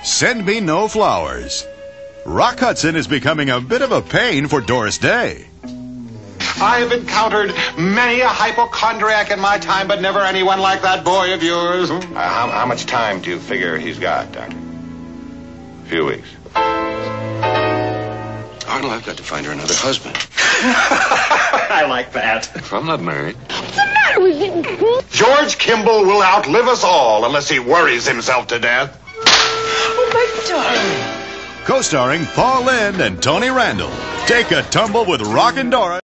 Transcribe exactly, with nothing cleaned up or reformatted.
Send me no flowers. Rock Hudson is becoming a bit of a pain for Doris Day. I have encountered many a hypochondriac in my time, but never anyone like that boy of yours. Uh, how, how much time do you figure he's got, Doctor? A few weeks. Arnold, I've got to find her another husband. I like that. I'm not married. What's the matter with you? George Kimball will outlive us all unless he worries himself to death. Oh, my darling. Co-starring Paul Lynde and Tony Randall. Take a tumble with Rockin' Doris.